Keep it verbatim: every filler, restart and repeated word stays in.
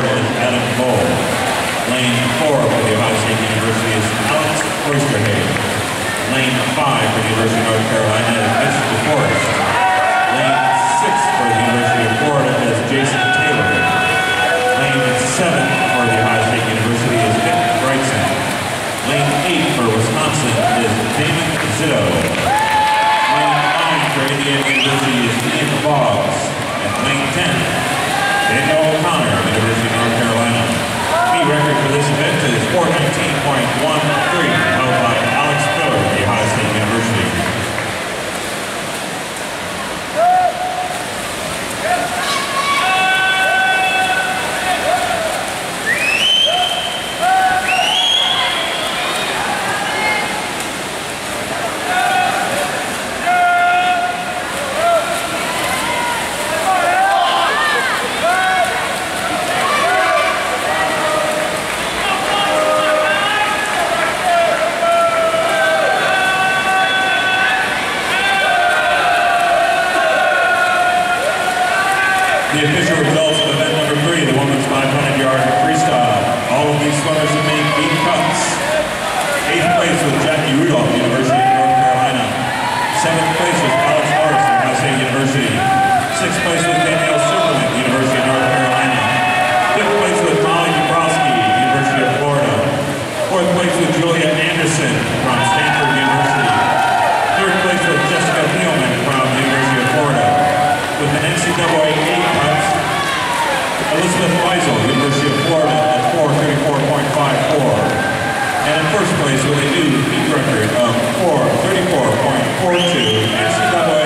Florida is Adam Bowl. Lane four for the Ohio State University is Alex Oysterhagen. Lane five for the University of North Carolina is Mitch DeForest. Lane six for the University of Florida is Jason Taylor. Lane seven for the Ohio State University is Nick Brightson. Lane eight for Wisconsin is Damon Zito. Lane nine for Indiana University is Ian Boggs. And lane ten, Daniel O'Connor, University of North Carolina. Meet record for this event is four nineteen point one three, held by Alex Miller of the Ohio State University. The official results of event number three, the women's five hundred yard freestyle. All of these swimmers have made eight cuts. Eighth place was Jackie Rudolph, University of North Carolina. Seventh place was Alex Morris, Ohio State University. Sixth place was Danielle Superman, University of North Carolina. Fifth place was Molly Dabrowski, University of Florida. Fourth place was Julia Anderson from Stanford University. Third place was Jessica Thielman from the University of Florida. With an N C double A eight cuts, Elizabeth Weisel, University of Florida at four thirty-four point five four. And in first place with a new heat record of four thirty-four point four two, N C double A